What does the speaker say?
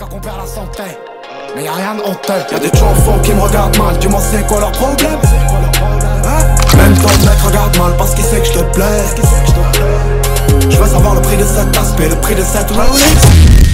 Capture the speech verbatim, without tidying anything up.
dire qu'on perd la santé, mais y'a rien de honteux. Y'a des chansons qui me regardent mal, dis-moi c'est quoi leur problème, hein? Même ton mec regarde mal parce qu'il sait que je te plais. Je veux savoir le prix de cet aspect, le prix de cette Rolex.